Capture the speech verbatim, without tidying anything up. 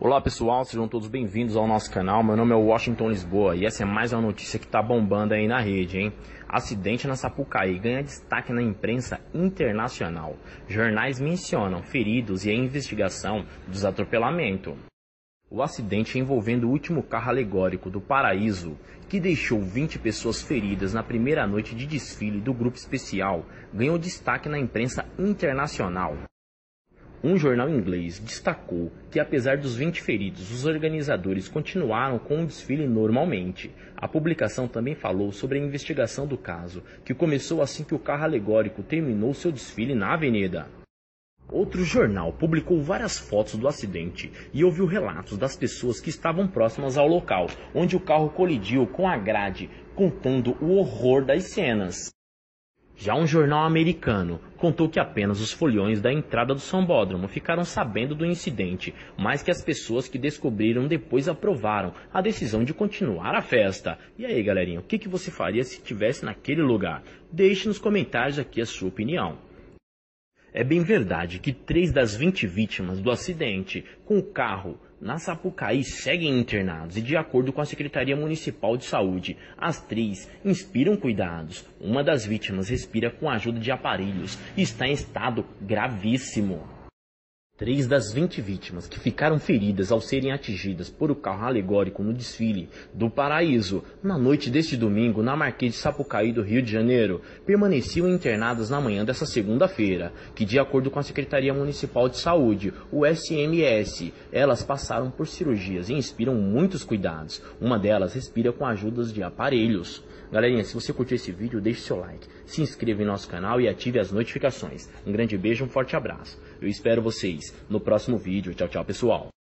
Olá pessoal, sejam todos bem-vindos ao nosso canal. Meu nome é Washington Lisboa e essa é mais uma notícia que tá bombando aí na rede, hein? Acidente na Sapucaí ganha destaque na imprensa internacional. Jornais mencionam feridos e a investigação dos atropelamentos. O acidente envolvendo o último carro alegórico do Paraíso, que deixou vinte pessoas feridas na primeira noite de desfile do grupo especial, ganhou destaque na imprensa internacional. Um jornal inglês destacou que, apesar dos vinte feridos, os organizadores continuaram com o desfile normalmente. A publicação também falou sobre a investigação do caso, que começou assim que o carro alegórico terminou seu desfile na avenida. Outro jornal publicou várias fotos do acidente e ouviu relatos das pessoas que estavam próximas ao local, onde o carro colidiu com a grade, contando o horror das cenas. Já um jornal americano contou que apenas os foliões da entrada do sambódromo ficaram sabendo do incidente, mas que as pessoas que descobriram depois aprovaram a decisão de continuar a festa. E aí, galerinha, o que, que você faria se estivesse naquele lugar? Deixe nos comentários aqui a sua opinião. É bem verdade que três das vinte vítimas do acidente com o carro na Sapucaí seguem internados e, de acordo com a Secretaria Municipal de Saúde, as três inspiram cuidados. Uma das vítimas respira com a ajuda de aparelhos e está em estado gravíssimo. Três das vinte vítimas que ficaram feridas ao serem atingidas por o carro alegórico no desfile do Paraíso na noite deste domingo na Marquês de Sapucaí do Rio de Janeiro permaneciam internadas na manhã desta segunda-feira, que, de acordo com a Secretaria Municipal de Saúde, o S M S, elas passaram por cirurgias e inspiram muitos cuidados. Uma delas respira com a ajuda de aparelhos. Galerinha, se você curtiu esse vídeo, deixe seu like, se inscreva em nosso canal e ative as notificações. Um grande beijo, um forte abraço. Eu espero vocês no próximo vídeo. Tchau, tchau, pessoal.